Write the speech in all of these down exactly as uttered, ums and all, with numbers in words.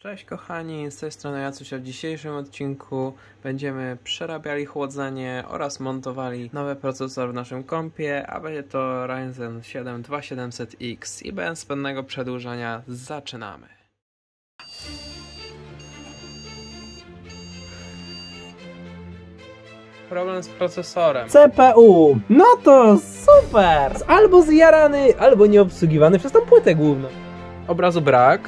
Cześć kochani, z tej strony Jacuś, a w dzisiejszym odcinku będziemy przerabiali chłodzenie oraz montowali nowy procesor w naszym kompie, a będzie to Ryzen siedem dwa tysiące siedemset X i bez zbędnego przedłużania zaczynamy. Problem z procesorem. C P U. No to super! Albo zjarany, albo nieobsługiwany przez tą płytę główną. Obrazu brak.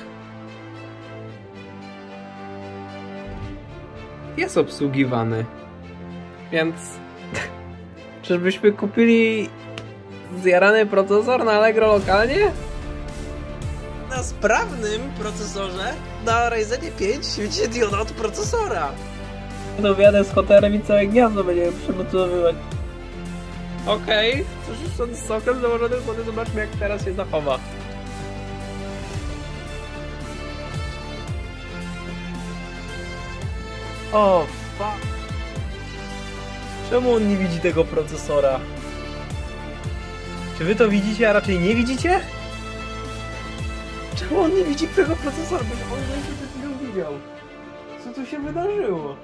Jest obsługiwany. Więc czyżbyśmy kupili zjarany procesor na Allegro lokalnie? Na sprawnym procesorze na Ryzenie pięć świeci dioda od procesora. No wjadę z hotelem i całe gniazdo będziemy przymocowywać. Okej, okay. Coś już z sokiem założonym, potem zobaczmy jak teraz się zachowa. O, fuck. Czemu on nie widzi tego procesora? Czy wy to widzicie, a raczej nie widzicie? Czemu on nie widzi tego procesora? Bo on będzie przed chwilą widział. Co tu się wydarzyło?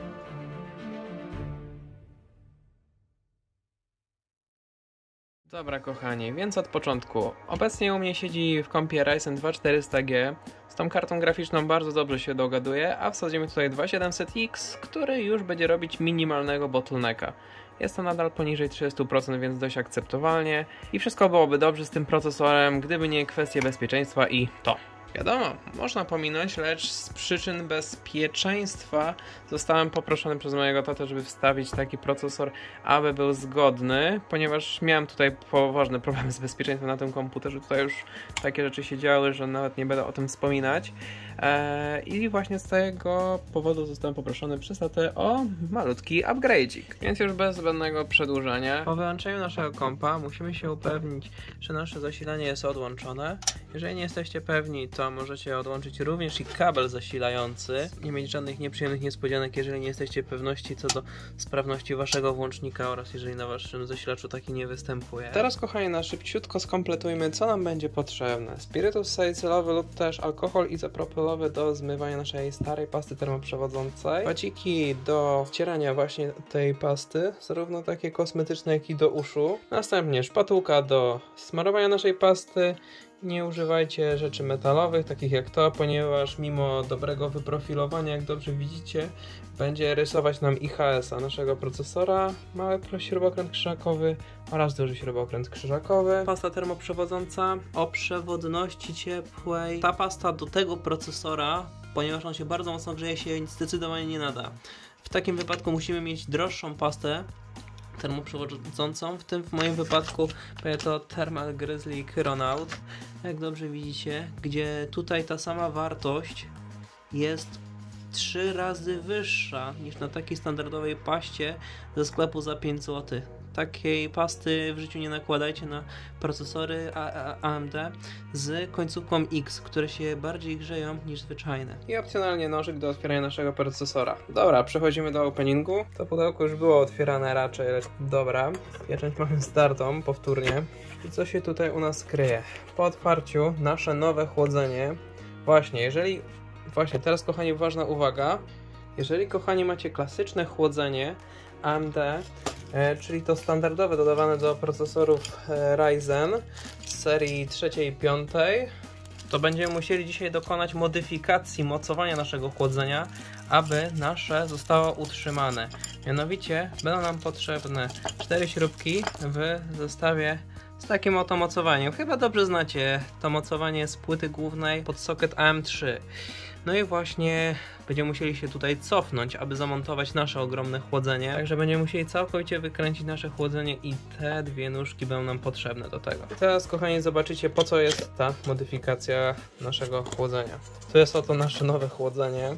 Dobra kochani, więc od początku. Obecnie u mnie siedzi w kompie Ryzen dwa czterysta G. Z tą kartą graficzną bardzo dobrze się dogaduje, a wsadzimy tutaj dwa tysiące siedemset X, który już będzie robić minimalnego bottlenecka. Jest to nadal poniżej trzydzieści procent, więc dość akceptowalnie. I wszystko byłoby dobrze z tym procesorem, gdyby nie kwestie bezpieczeństwa i to. Wiadomo, można pominąć, lecz z przyczyn bezpieczeństwa zostałem poproszony przez mojego tatę, żeby wstawić taki procesor, aby był zgodny, ponieważ miałem tutaj poważne problemy z bezpieczeństwem na tym komputerze. Tutaj już takie rzeczy się działy, że nawet nie będę o tym wspominać. Eee, I właśnie z tego powodu zostałem poproszony przez tatę o malutki upgrade'ik. Więc już bez zbędnego przedłużenia. Po wyłączeniu naszego kompa musimy się upewnić, że nasze zasilanie jest odłączone. Jeżeli nie jesteście pewni, to możecie odłączyć również i kabel zasilający. Nie mieć żadnych nieprzyjemnych niespodzianek, jeżeli nie jesteście pewności co do sprawności waszego włącznika oraz jeżeli na waszym zasilaczu taki nie występuje. Teraz kochani, na szybciutko skompletujmy, co nam będzie potrzebne. Spirytus salicylowy lub też alkohol izopropylowy do zmywania naszej starej pasty termoprzewodzącej. Paciki do wcierania właśnie tej pasty, zarówno takie kosmetyczne, jak i do uszu. Następnie szpatułka do smarowania naszej pasty. Nie używajcie rzeczy metalowych, takich jak to, ponieważ mimo dobrego wyprofilowania, jak dobrze widzicie, będzie rysować nam I H S-a naszego procesora, mały śrubokręt krzyżakowy oraz duży śrubokręt krzyżakowy. Pasta termoprzewodząca o przewodności ciepłej. Ta pasta do tego procesora, ponieważ on się bardzo mocno grzeje, się zdecydowanie nie nada. W takim wypadku musimy mieć droższą pastę termoprzewodzącą, w tym w moim wypadku będzie to Thermal Grizzly Chironaut, jak dobrze widzicie, gdzie tutaj ta sama wartość jest trzy razy wyższa niż na takiej standardowej paście ze sklepu za pięć złotych. Takiej pasty w życiu nie nakładajcie na procesory A M D z końcówką X, które się bardziej grzeją niż zwyczajne. I opcjonalnie nożyk do otwierania naszego procesora. Dobra, przechodzimy do openingu. To pudełko już było otwierane raczej, dobra. Pieczęć mamy zdartą powtórnie. I co się tutaj u nas kryje? Po otwarciu nasze nowe chłodzenie. Właśnie, jeżeli... Właśnie, teraz kochani, ważna uwaga. Jeżeli kochani macie klasyczne chłodzenie A M D, e, czyli to standardowe dodawane do procesorów e, Ryzen z serii trzeciej i piątej, to będziemy musieli dzisiaj dokonać modyfikacji mocowania naszego chłodzenia, aby nasze zostało utrzymane. Mianowicie będą nam potrzebne cztery śrubki w zestawie z takim oto mocowaniem. Chyba dobrze znacie to mocowanie z płyty głównej pod socket A M trzy. No i właśnie będziemy musieli się tutaj cofnąć, aby zamontować nasze ogromne chłodzenie. Także będziemy musieli całkowicie wykręcić nasze chłodzenie i te dwie nóżki będą nam potrzebne do tego. I teraz kochani zobaczycie, po co jest ta modyfikacja naszego chłodzenia. To jest oto nasze nowe chłodzenie.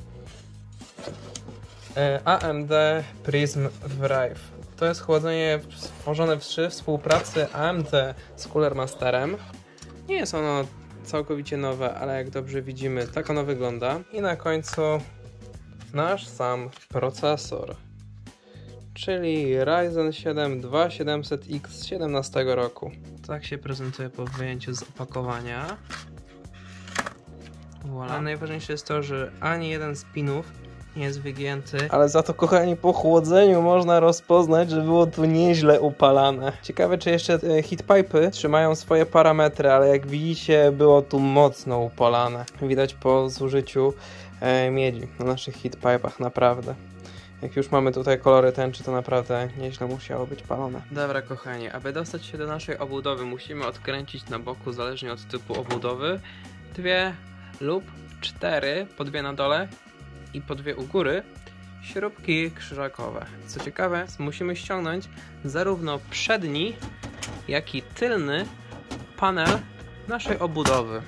A M D Prism Wraith. To jest chłodzenie stworzone przy współpracy A M D z Cooler Masterem. Nie jest ono całkowicie nowe, ale jak dobrze widzimy, tak ono wygląda. I na końcu nasz sam procesor, czyli Ryzen siedem dwa tysiące siedemset X z siedemnastego roku. Tak się prezentuje po wyjęciu z opakowania. Voilà. A najważniejsze jest to, że ani jeden z pinów nie jest wygięty. Ale za to, kochani, po chłodzeniu można rozpoznać, że było tu nieźle upalane. Ciekawe, czy jeszcze heatpipe'y trzymają swoje parametry, ale jak widzicie, było tu mocno upalane. Widać po zużyciu e, miedzi na naszych heatpipe'ach, naprawdę. Jak już mamy tutaj kolory tęczy, to naprawdę nieźle musiało być palone. Dobra, kochani, aby dostać się do naszej obudowy, musimy odkręcić na boku, zależnie od typu obudowy, dwie lub cztery, po dwie na dole i po dwie u góry, śrubki krzyżakowe. Co ciekawe, musimy ściągnąć zarówno przedni, jak i tylny panel naszej obudowy.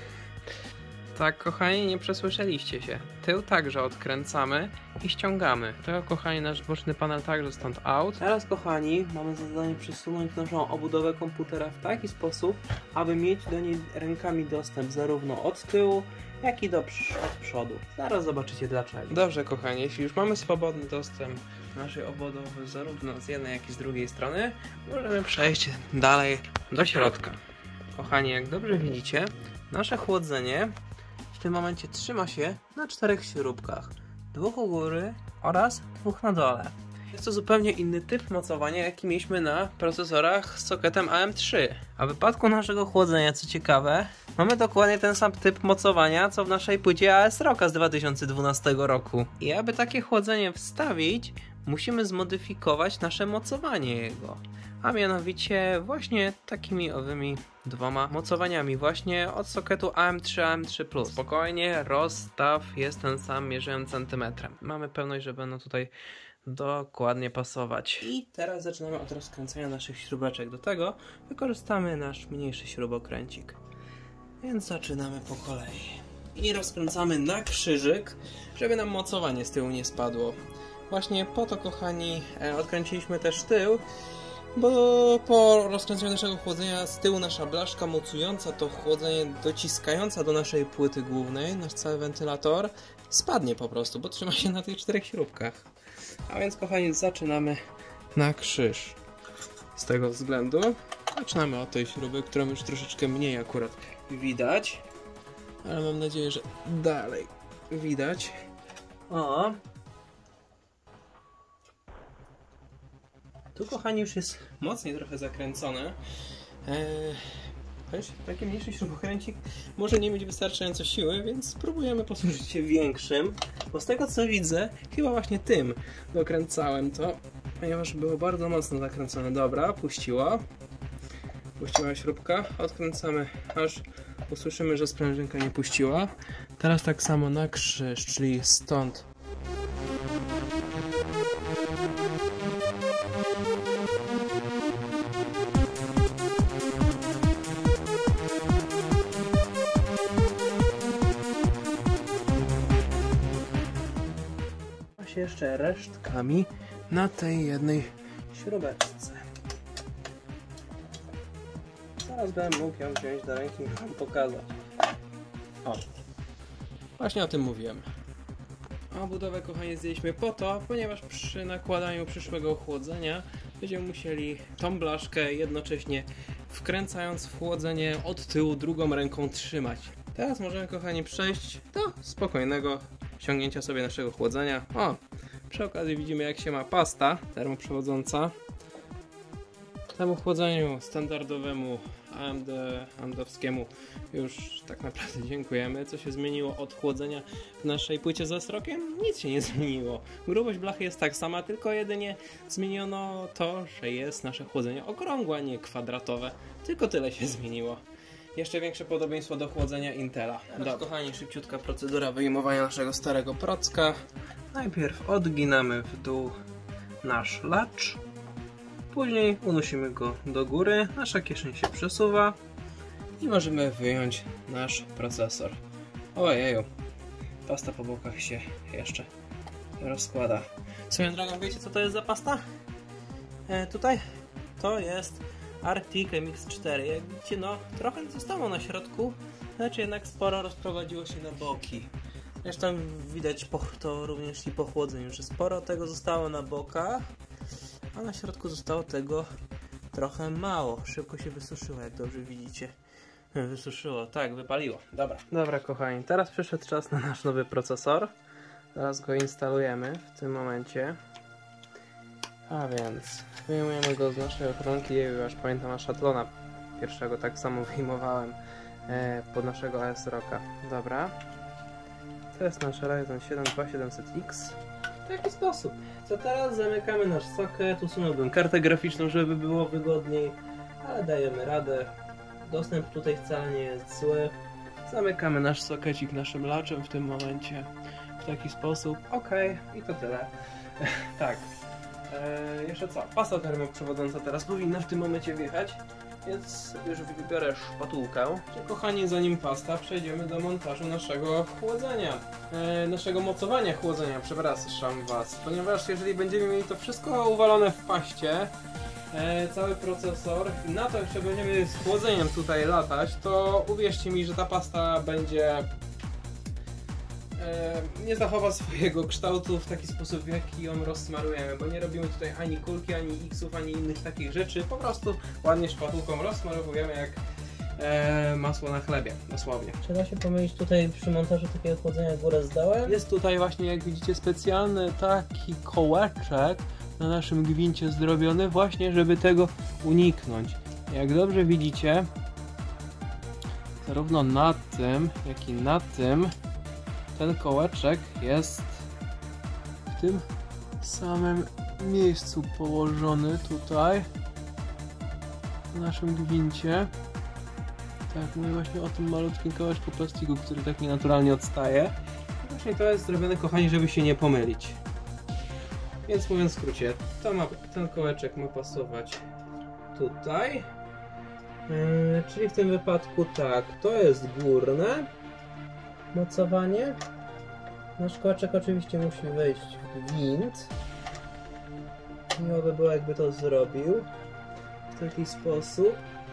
Tak, kochani, nie przesłyszeliście się. Tył także odkręcamy i ściągamy. To, kochani, nasz boczny panel także stąd out. Teraz, kochani, mamy za zadanie przesunąć naszą obudowę komputera w taki sposób, aby mieć do niej rękami dostęp zarówno od tyłu, jak i do od przodu. Zaraz zobaczycie dlaczego. Dobrze, kochani, jeśli już mamy swobodny dostęp do naszej obudowy zarówno z jednej, jak i z drugiej strony, możemy przejść dalej do środka. Kochani, jak dobrze widzicie, nasze chłodzenie w tym momencie trzyma się na czterech śrubkach. Dwóch u góry oraz dwóch na dole. Jest to zupełnie inny typ mocowania, jaki mieliśmy na procesorach z sokietem A M trzy. A w wypadku naszego chłodzenia, co ciekawe, mamy dokładnie ten sam typ mocowania, co w naszej płycie A S ROG z dwa tysiące dwunastego roku. I aby takie chłodzenie wstawić, musimy zmodyfikować nasze mocowanie jego. A mianowicie właśnie takimi owymi dwoma mocowaniami właśnie od sokietu A M trzy A M trzy plus. Spokojnie, rozstaw jest ten sam, mierzyłem centymetrem. Mamy pewność, że będą tutaj dokładnie pasować. I teraz zaczynamy od rozkręcania naszych śrubeczek. Do tego wykorzystamy nasz mniejszy śrubokręcik. Więc zaczynamy po kolei. I rozkręcamy na krzyżyk, żeby nam mocowanie z tyłu nie spadło. Właśnie po to, kochani, odkręciliśmy też tył, bo po rozkręceniu naszego chłodzenia z tyłu nasza blaszka mocująca to chłodzenie dociskająca do naszej płyty głównej, nasz cały wentylator, spadnie po prostu, bo trzyma się na tych czterech śrubkach. A więc, kochani, zaczynamy na krzyż. Z tego względu zaczynamy od tej śruby, którą już troszeczkę mniej akurat widać, ale mam nadzieję, że dalej widać. O! Tu, kochani, już jest mocniej trochę zakręcone. Eee, choć taki mniejszy śrubokręcik może nie mieć wystarczająco siły, więc spróbujemy posłużyć się większym. Bo z tego co widzę, chyba właśnie tym dokręcałem to, ponieważ było bardzo mocno zakręcone. Dobra, puściła. Puściła śrubka. Odkręcamy, aż usłyszymy, że sprężynka nie puściła. Teraz tak samo na krzyż, czyli stąd. Jeszcze resztkami na tej jednej śrubeczce. Zaraz będę mógł ją wziąć do ręki i wam pokazać. O, właśnie o tym mówiłem. A budowę, kochani, zdjęliśmy po to, ponieważ przy nakładaniu przyszłego chłodzenia będziemy musieli tą blaszkę jednocześnie wkręcając w chłodzenie od tyłu drugą ręką trzymać. Teraz możemy, kochani, przejść do spokojnego ściągnięcia sobie naszego chłodzenia. O, przy okazji widzimy, jak się ma pasta termoprzewodząca. Temu chłodzeniu standardowemu A M D, AMD-owskiemu już tak naprawdę dziękujemy. Co się zmieniło od chłodzenia w naszej płycie z ostrokiem? Nic się nie zmieniło. Grubość blachy jest tak sama, tylko jedynie zmieniono to, że jest nasze chłodzenie okrągłe, a nie kwadratowe. Tylko tyle się zmieniło. Jeszcze większe podobieństwo do chłodzenia Intela. Dobra, kochani, szybciutka procedura wyjmowania naszego starego procka. Najpierw odginamy w dół nasz lacz. Później unosimy go do góry. Nasza kieszeń się przesuwa. I możemy wyjąć nasz procesor. Ojeju. Pasta po bokach się jeszcze rozkłada. Swoją drogą, wiecie, co to jest za pasta? E, tutaj to jest Arctic M X cztery. Jak widzicie, no trochę zostało na środku, lecz jednak sporo rozprowadziło się na boki. Zresztą widać po, to również i po chłodzeniu, że sporo tego zostało na bokach, a na środku zostało tego trochę mało. Szybko się wysuszyło, jak dobrze widzicie. Wysuszyło, tak, wypaliło. Dobra. Dobra, kochani, teraz przyszedł czas na nasz nowy procesor. Zaraz go instalujemy w tym momencie. A więc wyjmujemy go z naszej ochronki. Ja już pamiętam aż Athlona pierwszego tak samo wyjmowałem e, pod naszego A S Rocka. Dobra. To jest nasz Ryzen siedem dwa tysiące siedemset X. W taki sposób. Co teraz? Zamykamy nasz socket. Usunąłbym kartę graficzną, żeby było wygodniej, ale dajemy radę. Dostęp tutaj wcale nie jest zły. Zamykamy nasz sokecik naszym laczem w tym momencie. W taki sposób. Ok, i to tyle. Tak. Eee, jeszcze co? Pasta termoprzewodząca teraz powinna w tym momencie wjechać, więc już wybiorę szpatułkę. Kochani, zanim pasta, przejdziemy do montażu naszego chłodzenia. Eee, naszego mocowania chłodzenia, przepraszam Was. Ponieważ jeżeli będziemy mieli to wszystko uwalone w paście, e, cały procesor, i na to jeszcze będziemy z chłodzeniem tutaj latać, to uwierzcie mi, że ta pasta będzie nie zachowa swojego kształtu w taki sposób, w jaki ją rozsmarujemy, bo nie robimy tutaj ani kulki, ani xów, ani innych takich rzeczy, po prostu ładnie szpatułką rozsmarowujemy jak e, masło na chlebie, dosłownie. Trzeba się pomylić tutaj przy montażu takiego chłodzenia górę z dołem. Jest tutaj właśnie, jak widzicie, specjalny taki kołeczek na naszym gwincie zrobiony właśnie, żeby tego uniknąć. Jak dobrze widzicie, zarówno na tym, jak i na tym ten kołeczek jest w tym samym miejscu położony tutaj w naszym gwincie. Tak, mówię właśnie o tym malutkim kołeczku plastiku, który tak nienaturalnie odstaje. I właśnie to jest zrobione, kochani, żeby się nie pomylić. Więc mówiąc w skrócie, to ma, ten kołeczek ma pasować tutaj. Yy, czyli w tym wypadku tak, to jest górne mocowanie. Nasz kołeczek oczywiście musi wejść w gwint. Miło by było, jakby to zrobił w taki sposób.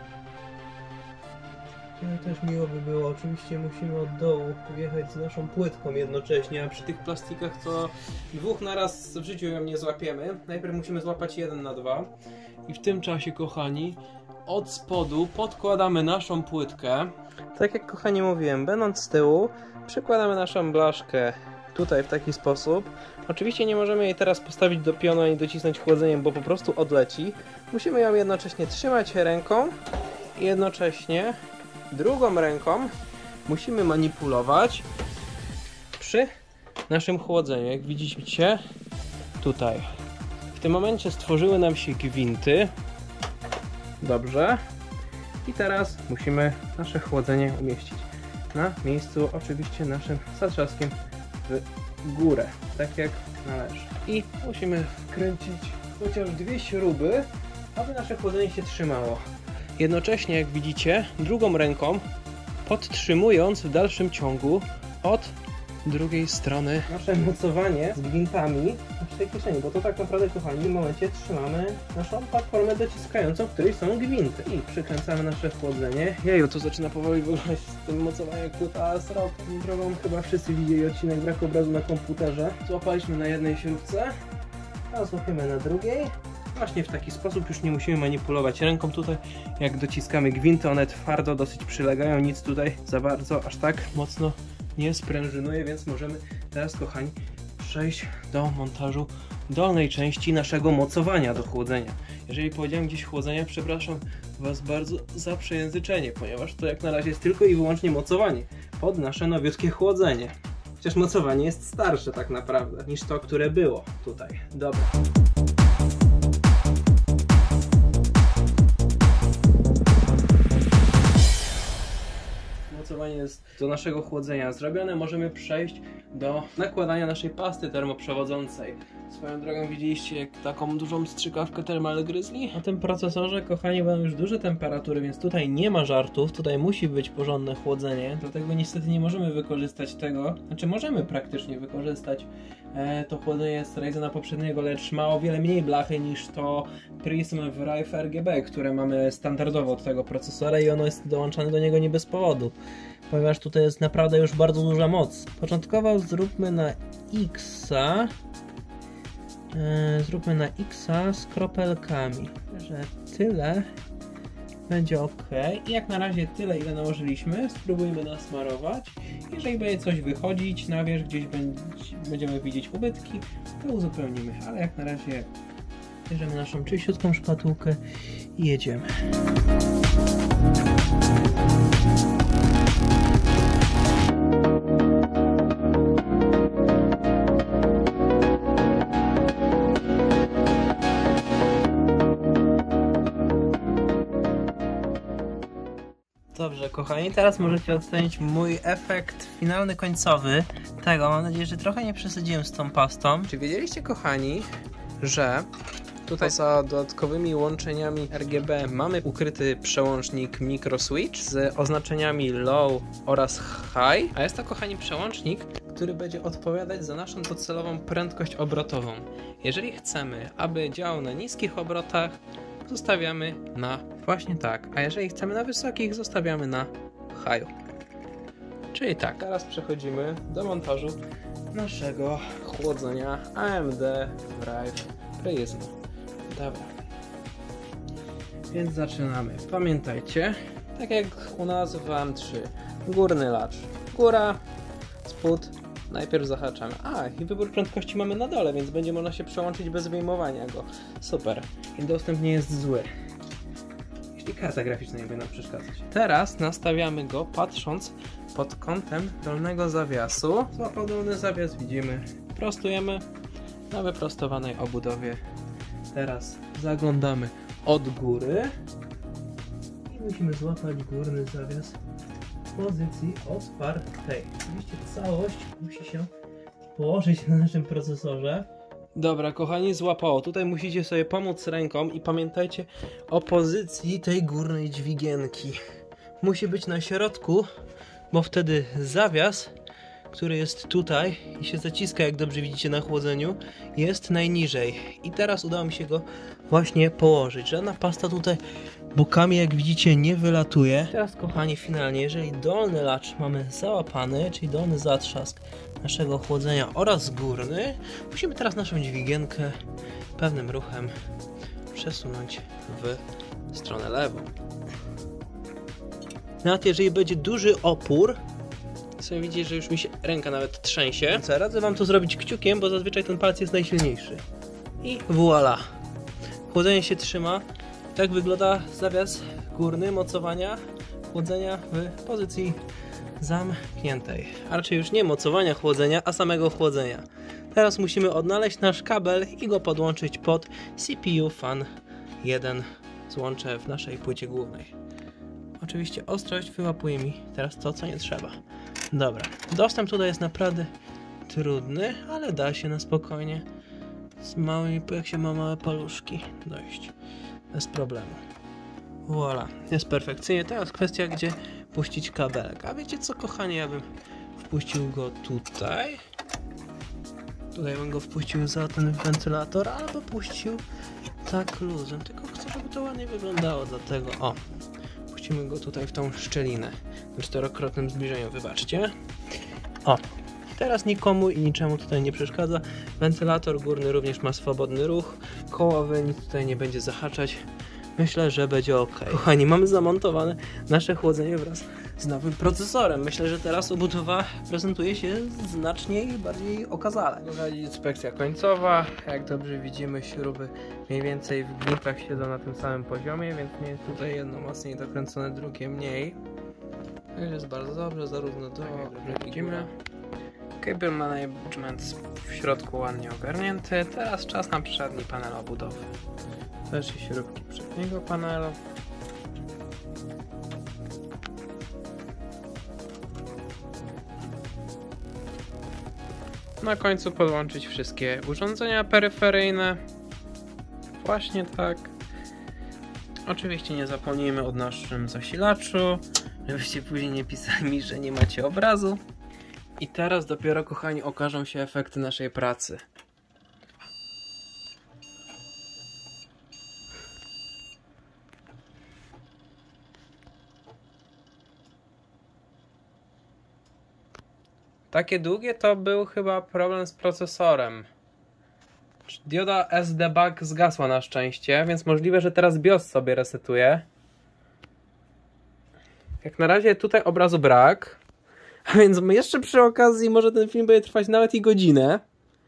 No też miło by było, oczywiście musimy od dołu wjechać z naszą płytką jednocześnie, a przy tych plastikach to dwóch naraz w życiu ją nie złapiemy. Najpierw musimy złapać jeden na dwa i w tym czasie, kochani, od spodu podkładamy naszą płytkę. Tak jak, kochani, mówiłem, będąc z tyłu, przykładamy naszą blaszkę tutaj w taki sposób. Oczywiście nie możemy jej teraz postawić do pionu ani docisnąć chłodzeniem, bo po prostu odleci. Musimy ją jednocześnie trzymać ręką i jednocześnie drugą ręką musimy manipulować przy naszym chłodzeniu. Jak widzicie tutaj, w tym momencie stworzyły nam się gwinty. Dobrze. I teraz musimy nasze chłodzenie umieścić na miejscu, oczywiście naszym zatrzaskiem w górę, tak jak należy. I musimy wkręcić chociaż dwie śruby, aby nasze chłodzenie się trzymało. Jednocześnie, jak widzicie, drugą ręką podtrzymując w dalszym ciągu od drugiej strony nasze mocowanie z gwintami w naszej kieszeni, bo to tak naprawdę, kochani, w tym momencie trzymamy naszą platformę dociskającą, w której są gwinty. I przykręcamy nasze chłodzenie. Jeju, to zaczyna powoli wyglądać z tym mocowaniem jak A S Rock. Drogą chyba wszyscy widzieli odcinek Brak obrazu na komputerze. Złapaliśmy na jednej śrubce, a złapiemy na drugiej. Właśnie w taki sposób już nie musimy manipulować ręką tutaj. Jak dociskamy gwinty, one twardo dosyć przylegają, nic tutaj za bardzo aż tak mocno nie sprężynuje, więc możemy teraz, kochani, przejść do montażu dolnej części naszego mocowania do chłodzenia. Jeżeli powiedziałem gdzieś chłodzenia, przepraszam Was bardzo za przejęzyczenie, ponieważ to jak na razie jest tylko i wyłącznie mocowanie pod nasze nowiutkie chłodzenie. Chociaż mocowanie jest starsze tak naprawdę niż to, które było tutaj. Dobra. Mocowanie jest do naszego chłodzenia zrobione, możemy przejść do nakładania naszej pasty termoprzewodzącej. Swoją drogą widzieliście jak taką dużą strzykawkę Thermal Grizzly? Na tym procesorze, kochani, będą już duże temperatury, więc tutaj nie ma żartów, tutaj musi być porządne chłodzenie, dlatego niestety nie możemy wykorzystać tego, znaczy możemy praktycznie wykorzystać e, to chłodzenie z Ryzena poprzedniego, lecz ma o wiele mniej blachy niż to Prism w Rife R G B, które mamy standardowo od tego procesora i ono jest dołączane do niego nie bez powodu, ponieważ tutaj jest naprawdę już bardzo duża moc. Początkowo zróbmy na X-a, yy, zróbmy na X-a z kropelkami, że tyle, będzie ok. I jak na razie tyle, ile nałożyliśmy. Spróbujmy nasmarować. Jeżeli będzie coś wychodzić na wierzch, gdzieś będziemy widzieć ubytki, to uzupełnimy. Ale jak na razie bierzemy naszą czyściutką szpatułkę i jedziemy. Dobrze, kochani, teraz możecie ocenić mój efekt finalny, końcowy tego. Mam nadzieję, że trochę nie przesadziłem z tą pastą. Czy wiedzieliście, kochani, że tutaj za dodatkowymi łączeniami R G B mamy ukryty przełącznik microswitch z oznaczeniami low oraz high, a jest to, kochani, przełącznik, który będzie odpowiadać za naszą docelową prędkość obrotową. Jeżeli chcemy, aby działał na niskich obrotach, zostawiamy na właśnie tak, a jeżeli chcemy na wysokich, zostawiamy na high. Czyli tak, teraz przechodzimy do montażu naszego chłodzenia A M D Drive Prism. Dobra, więc zaczynamy. Pamiętajcie, tak jak u nas w A M trzy, górny lacz, góra, spód, najpierw zahaczamy. A, i wybór prędkości mamy na dole, więc będzie można się przełączyć bez wyjmowania go. Super. I dostęp nie jest zły. Jeśli karta graficzna nie będzie nam przeszkadzać. Teraz nastawiamy go patrząc pod kątem dolnego zawiasu. Złapał dolny zawias, widzimy. Prostujemy na wyprostowanej obudowie. Teraz zaglądamy od góry. I musimy złapać górny zawias w pozycji otwartej. Oczywiście całość musi się położyć na naszym procesorze. Dobra, kochani, złapało. Tutaj musicie sobie pomóc ręką i pamiętajcie o pozycji tej górnej dźwigienki. Musi być na środku, bo wtedy zawias, który jest tutaj i się zaciska, jak dobrze widzicie na chłodzeniu, jest najniżej. I teraz udało mi się go właśnie położyć. Żadna pasta tutaj bokami, jak widzicie, nie wylatuje. Teraz, kochani, finalnie, jeżeli dolny lacz mamy załapany, czyli dolny zatrzask naszego chłodzenia oraz górny, musimy teraz naszą dźwigienkę pewnym ruchem przesunąć w stronę lewą. Nawet jeżeli będzie duży opór, sobie widzicie, że już mi się ręka nawet trzęsie. Co, radzę wam to zrobić kciukiem, bo zazwyczaj ten palec jest najsilniejszy. I voilà. Chłodzenie się trzyma. Tak wygląda zawias górny mocowania chłodzenia w pozycji zamkniętej. A raczej już nie mocowania chłodzenia, a samego chłodzenia. Teraz musimy odnaleźć nasz kabel i go podłączyć pod C P U Fan jeden złącze w naszej płycie głównej. Oczywiście ostrość wyłapuje mi teraz to, co nie trzeba. Dobra, dostęp tutaj jest naprawdę trudny, ale da się na spokojnie z małymi, jak się ma małe paluszki, dojść bez problemu. Voilà, jest perfekcyjnie. Teraz kwestia, gdzie puścić kabelek. A wiecie co, kochani, ja bym wpuścił go tutaj. Tutaj bym go wpuścił za ten wentylator, albo puścił tak luzem. Tylko chcę, żeby to ładnie wyglądało, dlatego o. Puścimy go tutaj w tą szczelinę w czterokrotnym zbliżeniu, wybaczcie. O, teraz nikomu i niczemu tutaj nie przeszkadza. Wentylator górny również ma swobodny ruch. Kołowy nic tutaj nie będzie zahaczać. Myślę, że będzie ok. Kochani, mamy zamontowane nasze chłodzenie wraz z nowym procesorem. Myślę, że teraz obudowa prezentuje się znacznie bardziej okazale. Kochani, inspekcja końcowa. Jak dobrze widzimy, śruby mniej więcej w gnipach siedzą na tym samym poziomie, więc nie jest tutaj jedno mocniej dokręcone, drugie mniej. Jest bardzo dobrze, zarówno do, jak i widzimy. Cable management w środku ładnie ogarnięty. Teraz czas na przedni panel obudowy. Też i śrubki przedniego panelu. Na końcu podłączyć wszystkie urządzenia peryferyjne. Właśnie tak. Oczywiście nie zapomnijmy o naszym zasilaczu, żebyście później nie pisali mi, że nie macie obrazu. I teraz dopiero, kochani, okażą się efekty naszej pracy. Takie długie to był chyba problem z procesorem. Dioda S D Bug zgasła na szczęście, więc możliwe, że teraz BIOS sobie resetuje. Jak na razie tutaj obrazu brak. A więc jeszcze przy okazji może ten film będzie trwać nawet i godzinę.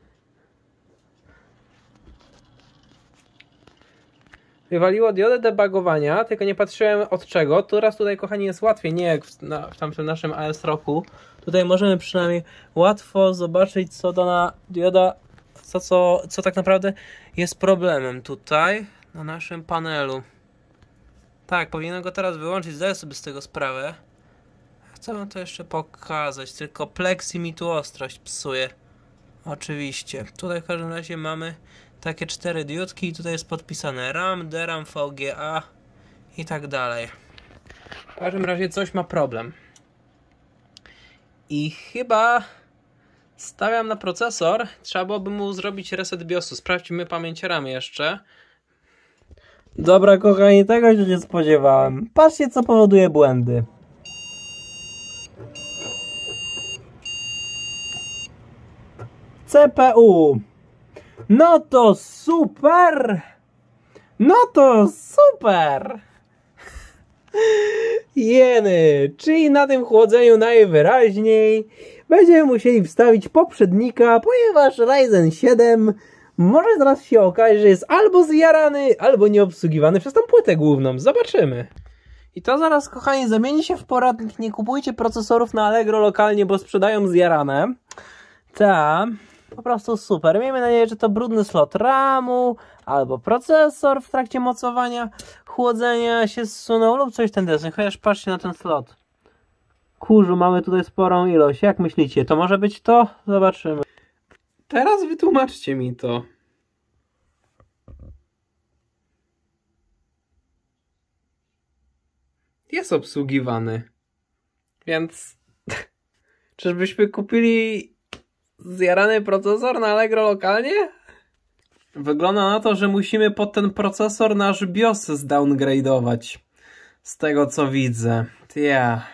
Wywaliło diodę debugowania, tylko nie patrzyłem od czego. Teraz tutaj, kochani, jest łatwiej, nie jak w, na, w tamtym naszym A S roku. Tutaj możemy przynajmniej łatwo zobaczyć, co dana dioda, co, co, co tak naprawdę jest problemem tutaj na naszym panelu. Tak, powinienem go teraz wyłączyć, zdaję sobie z tego sprawę. Chcę wam to jeszcze pokazać, tylko Plexi mi tu ostrość psuje. Oczywiście. Tutaj w każdym razie mamy takie cztery diodki i tutaj jest podpisane RAM, D RAM, V G A i tak dalej. W każdym razie coś ma problem. I chyba stawiam na procesor. Trzeba byłoby mu zrobić reset BIOSu. Sprawdźmy pamięć RAM jeszcze. Dobra, kochani, tego się nie spodziewałem. Patrzcie, co powoduje błędy. C P U. No to super! No to super! Jeny, czyli na tym chłodzeniu najwyraźniej będziemy musieli wstawić poprzednika, ponieważ Ryzen siedem może zaraz się okazać, że jest albo zjarany, albo nieobsługiwany przez tą płytę główną. Zobaczymy. I to zaraz, kochani, zamieni się w poradnik. Nie kupujcie procesorów na Allegro lokalnie, bo sprzedają zjarane. Ta, po prostu super. Miejmy nadzieję, że to brudny slot ramu, albo procesor w trakcie mocowania, chłodzenia się zsunął lub coś ten deseń. Chociaż patrzcie na ten slot. Kurzu, mamy tutaj sporą ilość. Jak myślicie, to może być to? Zobaczymy. Teraz wytłumaczcie mi to. Jest obsługiwany. Więc czyżbyśmy kupili zjarany procesor na Allegro lokalnie? Wygląda na to, że musimy pod ten procesor nasz BIOS zdowngrade'ować. Z tego co widzę. Yeah.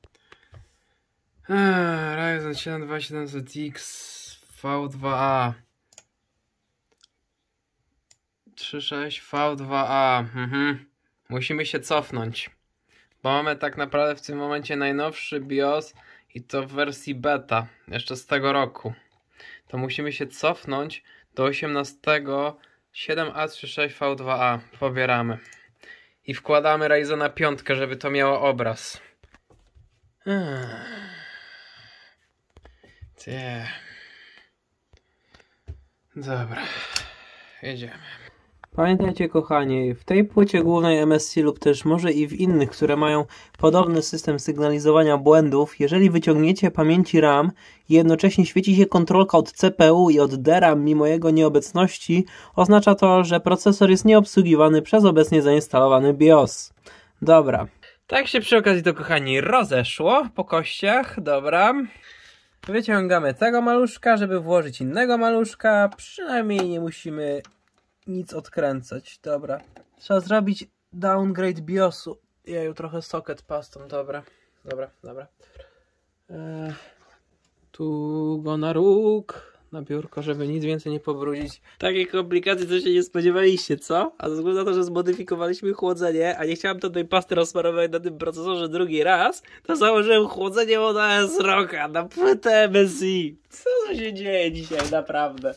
Ryzen siedem dwa tysiące siedemset X V dwa A trzy sześć V dwa A. Mhm. Musimy się cofnąć, bo mamy tak naprawdę w tym momencie najnowszy BIOS i to w wersji beta, jeszcze z tego roku. To musimy się cofnąć do osiemnastego siedem A trzydzieści sześć V dwa A. Pobieramy i wkładamy Ryzena pięć, żeby to miało obraz. Tie. Dobra, jedziemy. Pamiętajcie, kochani, w tej płycie głównej M S C lub też może i w innych, które mają podobny system sygnalizowania błędów, jeżeli wyciągniecie pamięci RAM i jednocześnie świeci się kontrolka od C P U i od D RAM mimo jego nieobecności, oznacza to, że procesor jest nieobsługiwany przez obecnie zainstalowany BIOS. Dobra. Tak się przy okazji to, kochani, rozeszło po kościach. Dobra. Wyciągamy tego maluszka, żeby włożyć innego maluszka. Przynajmniej nie musimy nic odkręcać. Dobra. Trzeba zrobić downgrade BIOSu. Jeju, trochę socket pastą. Dobra. Dobra, dobra. Eee, tu go na róg. Na biurko, żeby nic więcej nie pobrudzić. Takiej komplikacji to się nie spodziewaliście, co? A ze względu na to, że zmodyfikowaliśmy chłodzenie, a nie chciałem tej pasty rozsmarować na tym procesorze drugi raz, to założyłem chłodzenie od A S Rocka na płytę M S I. Co to się dzieje dzisiaj, naprawdę?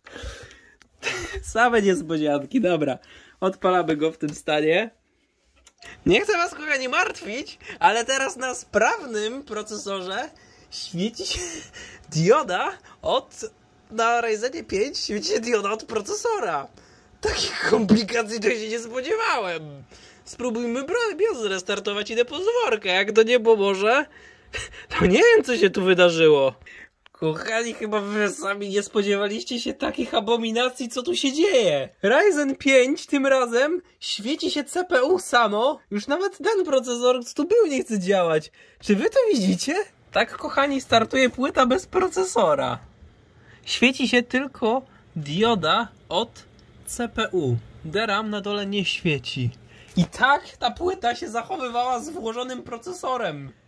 Same niespodzianki, dobra. Odpalamy go w tym stanie. Nie chcę was, kochani, martwić, ale teraz na sprawnym procesorze świeci się dioda od... Na Ryzenie pięć świeci się dioda od procesora. Takich komplikacji to się nie spodziewałem. Spróbujmy BIOS zrestartować i depozworkę. Jak to nie pomoże, to nie wiem, co się tu wydarzyło. Kochani, chyba wy sami nie spodziewaliście się takich abominacji, co tu się dzieje. Ryzen pięć tym razem świeci się C P U samo. Już nawet ten procesor, co tu był, nie chce działać. Czy wy to widzicie? Tak, kochani, startuje płyta bez procesora. Świeci się tylko dioda od C P U. D RAM na dole nie świeci. I tak ta płyta się zachowywała z włożonym procesorem.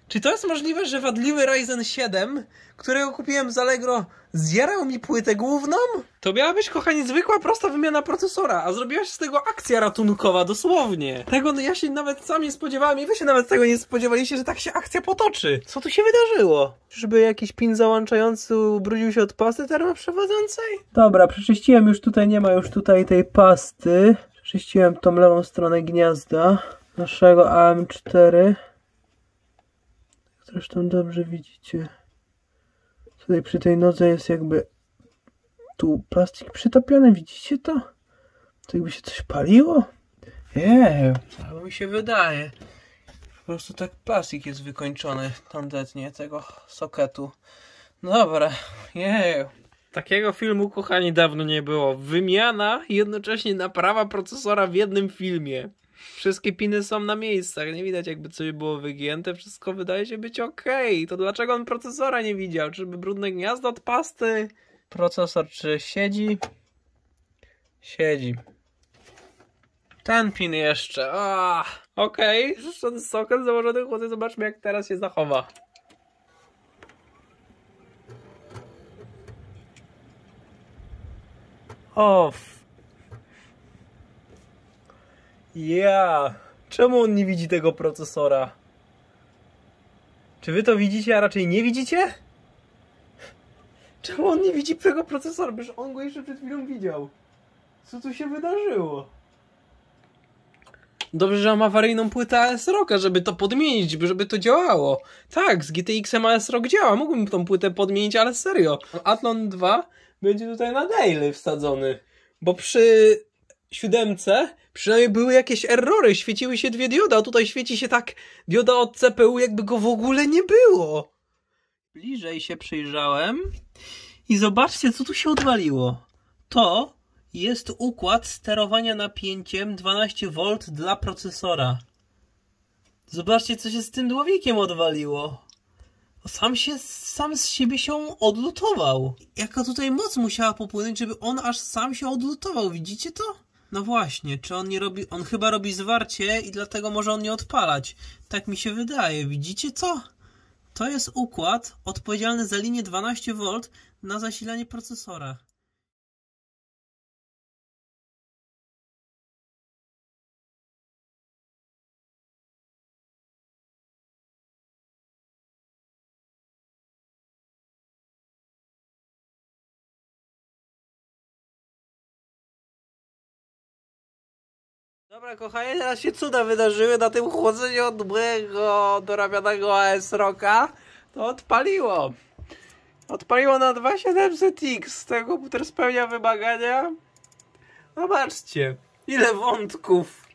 Czy to jest możliwe, że wadliwy Ryzen siedem, którego kupiłem z Allegro, zjarał mi płytę główną? To miała być, kochani, zwykła, prosta wymiana procesora, a zrobiła się z tego akcja ratunkowa, dosłownie. Tego no, ja się nawet sam nie spodziewałem i wy się nawet tego nie spodziewaliście, że tak się akcja potoczy. Co tu się wydarzyło? Czyżby jakiś pin załączający ubrudził się od pasty termoprzewodzącej? Dobra, przeczyściłem, już tutaj nie ma już tutaj tej pasty. Przeczyściłem tą lewą stronę gniazda naszego A M cztery. Zresztą dobrze widzicie. Tutaj przy tej nodze jest jakby tu plastik przytopiony, widzicie to? To jakby się coś paliło? Jeee, to mi się wydaje. Po prostu tak plastik jest wykończony tandetnie tego soketu. Dobra, jeee. Takiego filmu, kochani, dawno nie było. Wymiana i jednocześnie naprawa procesora w jednym filmie. Wszystkie piny są na miejscach, nie widać jakby coś było wygięte, wszystko wydaje się być ok. To dlaczego on procesora nie widział? Czyby brudne gniazdo od pasty? Procesor czy siedzi? Siedzi. Ten pin jeszcze. Okej, okay. Ten soket założony chłody, zobaczmy jak teraz się zachowa. Off. Ja, czemu on nie widzi tego procesora? Czy wy to widzicie, a raczej nie widzicie? Czemu on nie widzi tego procesora? Przecież on go jeszcze przed chwilą widział. Co tu się wydarzyło? Dobrze, że mam awaryjną płytę A S ROG'a, żeby to podmienić, żeby to działało. Tak, z G T X-em A S ROG działa. Mógłbym tą płytę podmienić, ale serio. Athlon dwa będzie tutaj na daily wsadzony. Bo przy siódemce przynajmniej były jakieś errory, świeciły się dwie diody, a tutaj świeci się tak dioda od C P U, jakby go w ogóle nie było. Bliżej się przyjrzałem i zobaczcie, co tu się odwaliło. To jest układ sterowania napięciem dwanaście wolt dla procesora. Zobaczcie, co się z tym dłowikiem odwaliło. Sam się, sam z siebie się odlutował. Jaka tutaj moc musiała popłynąć, żeby on aż sam się odlutował, widzicie to? No właśnie, czy on nie robi, on chyba robi zwarcie i dlatego może on nie odpalać. Tak mi się wydaje, widzicie co? To jest układ odpowiedzialny za linię dwanaście wolt na zasilanie procesora. Dobra, kochani, teraz się cuda wydarzyły na tym chłodzeniu od mojego dorabianego A S ROG'a. To odpaliło. Odpaliło na dwa tysiące siedemset X. Ten komputer spełnia wymagania. Zobaczcie, ile wątków.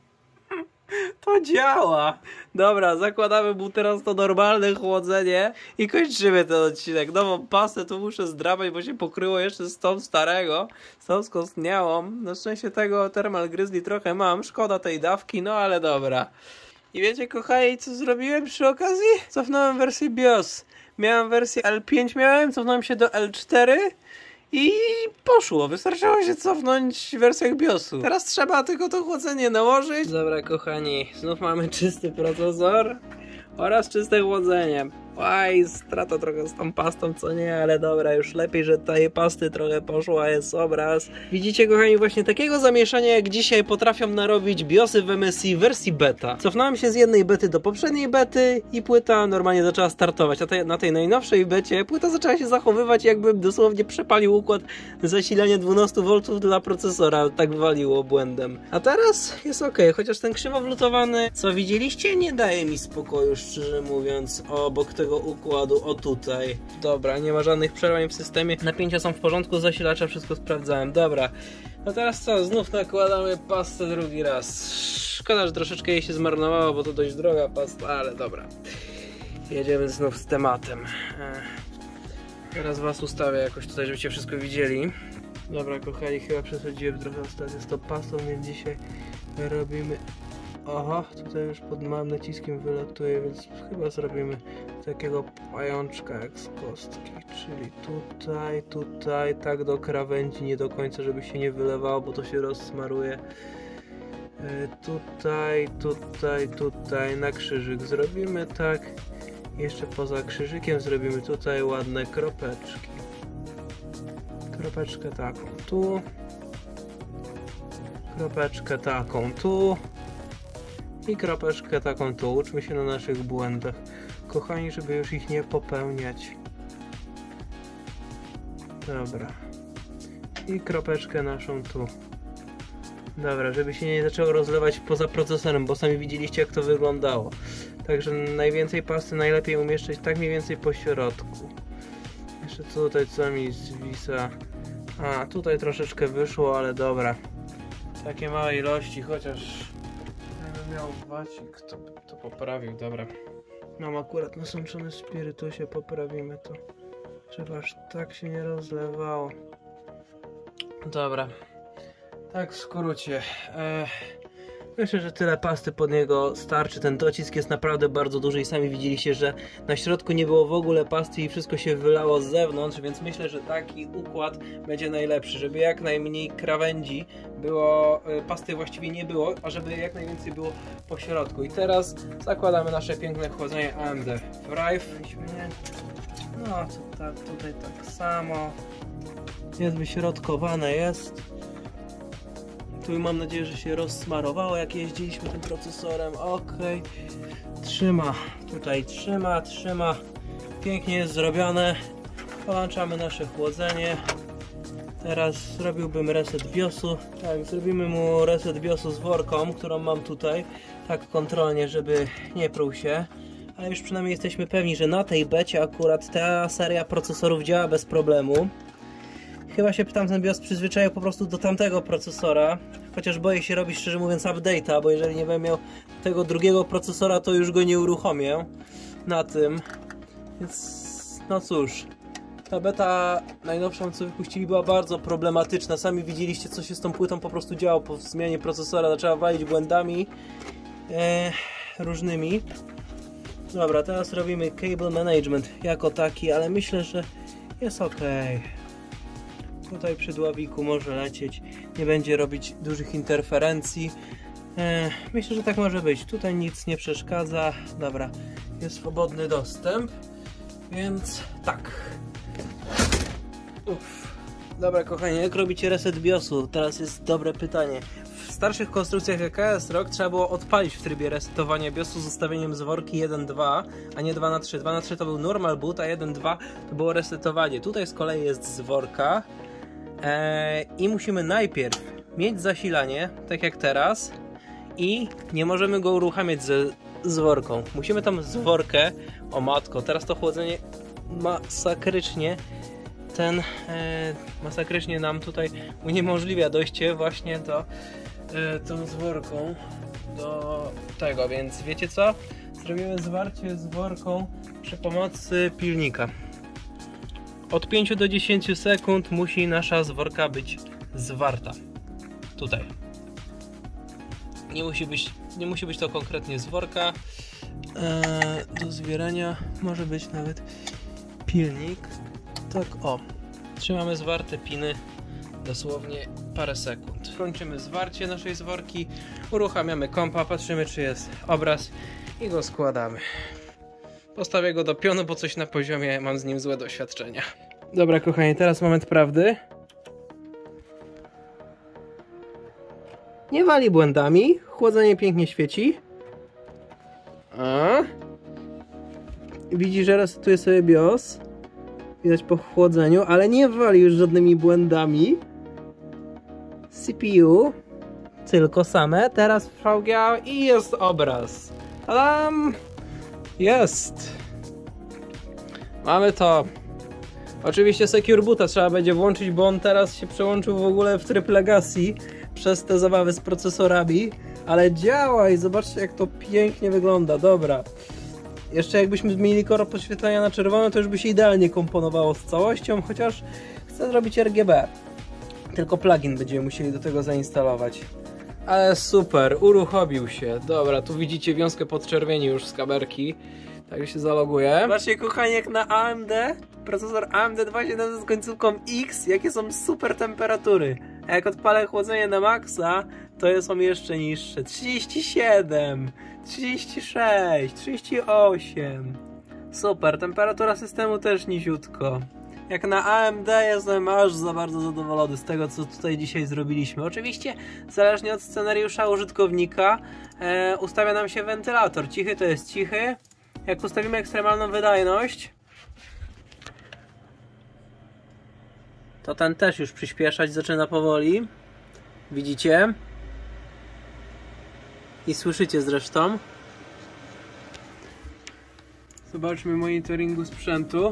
To działa. Dobra, zakładamy mu teraz to normalne chłodzenie i kończymy ten odcinek. Nową pastę tu muszę zdrabać, bo się pokryło jeszcze z tą starego, z tą skostniałą. Na szczęście tego Thermal Grizzly trochę mam, szkoda tej dawki, no ale dobra. I wiecie, kochani, co zrobiłem przy okazji? Cofnąłem wersję BIOS. Miałem wersję L pięć, miałem, cofnąłem się do L cztery i poszło. Wystarczyło się cofnąć w wersjach BIOSu. Teraz trzeba tylko to chłodzenie nałożyć. Dobra, kochani, znów mamy czysty procesor oraz czyste chłodzenie. Oj, strata trochę z tą pastą, co nie, ale dobra, już lepiej, że tej pasty trochę poszło, a jest obraz. Widzicie, kochani, właśnie takiego zamieszania jak dzisiaj potrafią narobić BIOSy w M S I wersji beta. Cofnąłem się z jednej bety do poprzedniej bety i płyta normalnie zaczęła startować, a te, na tej najnowszej becie płyta zaczęła się zachowywać, jakbym dosłownie przepalił układ zasilania dwanaście woltów dla procesora, tak waliło błędem. A teraz jest ok, chociaż ten krzywo wlutowany, co widzieliście, nie daje mi spokoju, szczerze mówiąc, obok tego układu, o tutaj. Dobra, nie ma żadnych przerwań w systemie, napięcia są w porządku, zasilacza, wszystko sprawdzałem. Dobra, no teraz co, znów nakładamy pastę drugi raz. Szkoda, że troszeczkę jej się zmarnowało, bo to dość droga pasta, ale dobra. Jedziemy znów z tematem. Teraz was ustawię jakoś tutaj, żebyście wszystko widzieli. Dobra, kochani, chyba przesadziłem trochę ostatnio z tą pastą, więc dzisiaj robimy... Aha, tutaj już pod małym naciskiem wylatuje, więc chyba zrobimy takiego pajączka jak z kostki, czyli tutaj, tutaj, tak do krawędzi, nie do końca, żeby się nie wylewało, bo to się rozsmaruje. E, tutaj, tutaj, tutaj, na krzyżyk zrobimy tak Jeszcze poza krzyżykiem zrobimy tutaj ładne kropeczki. Kropeczkę taką tu. Kropeczkę taką tu. I kropeczkę taką tu. Uczmy się na naszych błędach, kochani, żeby już ich nie popełniać. Dobra. I kropeczkę naszą tu. Dobra, żeby się nie zaczęło rozlewać poza procesorem, bo sami widzieliście, jak to wyglądało. Także najwięcej pasty najlepiej umieszczać tak mniej więcej po środku. Jeszcze tutaj co mi zwisa. A, tutaj troszeczkę wyszło, ale dobra. Takie małe ilości, chociaż jakbym miał wacik, to by to poprawił, dobra. Mam akurat nasączony spirytusie, poprawimy to. Żeby aż tak się nie rozlewało. Dobra. Tak w skrócie. Ech. Myślę, że tyle pasty pod niego starczy. Ten docisk jest naprawdę bardzo duży i sami widzieliście, że na środku nie było w ogóle pasty i wszystko się wylało z zewnątrz, więc myślę, że taki układ będzie najlepszy, żeby jak najmniej krawędzi było, pasty właściwie nie było, a żeby jak najwięcej było po środku. I teraz zakładamy nasze piękne chłodzenie A M D Thrive. No to tak, tutaj tak samo. Jest wyśrodkowane, jest. Tu mam nadzieję, że się rozsmarowało, jak jeździliśmy tym procesorem. Ok, trzyma, tutaj trzyma, trzyma. Pięknie jest zrobione. Połączamy nasze chłodzenie. Teraz zrobiłbym reset biosu. Tak, zrobimy mu reset biosu z worką, którą mam tutaj. Tak kontrolnie, żeby nie pruł się. Ale już przynajmniej jesteśmy pewni, że na tej becie akurat ta seria procesorów działa bez problemu. Chyba się tamten BIOS przyzwyczaił po prostu do tamtego procesora, chociaż boję się robić, szczerze mówiąc, update'a, bo jeżeli nie będę miał tego drugiego procesora, to już go nie uruchomię na tym. Więc no cóż, ta beta najnowszą, co wypuścili, była bardzo problematyczna. Sami widzieliście, co się z tą płytą po prostu działo po zmianie procesora. Zaczęła walić błędami e, różnymi. Dobra, teraz robimy cable management jako taki, ale myślę, że jest ok. Tutaj przy dławiku może lecieć, nie będzie robić dużych interferencji. E, myślę, że tak może być. Tutaj nic nie przeszkadza. Dobra, jest swobodny dostęp, więc tak. Uff. Dobra, kochani, jak robicie reset biosu? Teraz jest dobre pytanie. W starszych konstrukcjach jak K S Rock trzeba było odpalić w trybie resetowania biosu z ustawieniem zworki jeden dwa, a nie dwa na trzy. dwa na trzy to był normal boot, a jeden dwa to było resetowanie. Tutaj z kolei jest zworka. Eee, I musimy najpierw mieć zasilanie, tak jak teraz, i nie możemy go uruchamiać ze zworką. Musimy tam zworkę, o matko, teraz to chłodzenie masakrycznie ten e, masakrycznie nam tutaj uniemożliwia dojście właśnie do e, tą zworką do tego, więc wiecie co? Zrobimy zwarcie zworką przy pomocy pilnika. Od pięciu do dziesięciu sekund musi nasza zworka być zwarta. Tutaj. Nie musi być, nie musi być to konkretnie zworka. Eee, do zwierania może być nawet pilnik. Tak, o. Trzymamy zwarte piny dosłownie parę sekund. Kończymy zwarcie naszej zworki. Uruchamiamy kompa, patrzymy, czy jest obraz i go składamy. Postawię go do pionu, bo coś na poziomie mam z nim złe doświadczenia. Dobra, kochani, teraz moment prawdy. Nie wali błędami. Chłodzenie pięknie świeci. A? Widzi, że resetuje sobie BIOS. Widać po chłodzeniu, ale nie wali już żadnymi błędami. C P U. Tylko same. Teraz V G A i jest obraz. Tadam! Jest! Mamy to. Oczywiście Secure Boota trzeba będzie włączyć, bo on teraz się przełączył w ogóle w tryb Legacy przez te zabawy z procesorami, ale działa i zobaczcie, jak to pięknie wygląda. Dobra. Jeszcze jakbyśmy zmienili kolor podświetlenia na czerwono, to już by się idealnie komponowało z całością, chociaż chcę zrobić R G B. Tylko plugin będziemy musieli do tego zainstalować. Ale super, uruchomił się. Dobra, tu widzicie wiązkę podczerwieni już z kamerki. Tak się zaloguję. Zobaczcie, kochani, jak na A M D, procesor A M D dwa siedem z końcówką X, jakie są super temperatury. A jak odpalę chłodzenie na maksa, to są jeszcze niższe. trzydzieści siedem, trzydzieści sześć, trzydzieści osiem. Super, temperatura systemu też niziutko. Jak na A M D jestem aż za bardzo zadowolony z tego, co tutaj dzisiaj zrobiliśmy. Oczywiście, zależnie od scenariusza użytkownika, e, ustawia nam się wentylator. Cichy to jest cichy. Jak ustawimy ekstremalną wydajność, to ten też już przyspieszać zaczyna powoli. Widzicie? I słyszycie zresztą. Zobaczmy monitoringu sprzętu.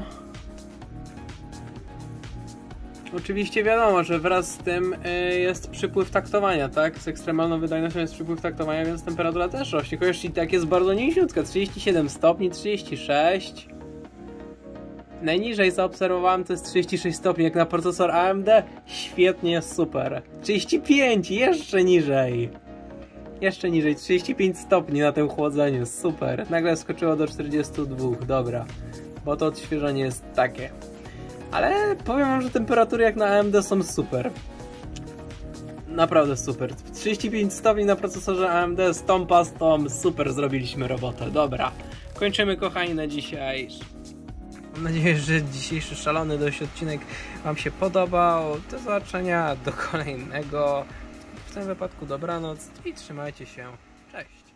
Oczywiście wiadomo, że wraz z tym jest przypływ taktowania, tak? Z ekstremalną wydajnością jest przypływ taktowania, więc temperatura też rośnie. Chociaż i tak jest bardzo niziutka, trzydzieści siedem stopni, trzydzieści sześć. Najniżej zaobserwowałem to jest trzydzieści sześć stopni, jak na procesor A M D. Świetnie, super. trzydzieści pięć, jeszcze niżej. Jeszcze niżej, trzydzieści pięć stopni na tym chłodzeniu, super. Nagle skoczyło do czterdziestu dwóch, dobra. Bo to odświeżenie jest takie. Ale powiem wam, że temperatury jak na A M D są super. Naprawdę super. trzydzieści pięć stopni na procesorze A M D z tą pastą, super zrobiliśmy robotę. Dobra, kończymy kochani na dzisiaj. Mam nadzieję, że dzisiejszy szalony dość odcinek wam się podobał. Do zobaczenia, do kolejnego. W tym wypadku dobranoc i trzymajcie się. Cześć.